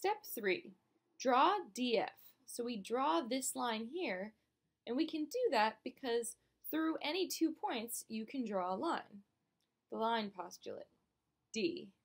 Step 3, draw DF. So we draw this line here, and we can do that because through any 2 points you can draw a line. The line postulate, D.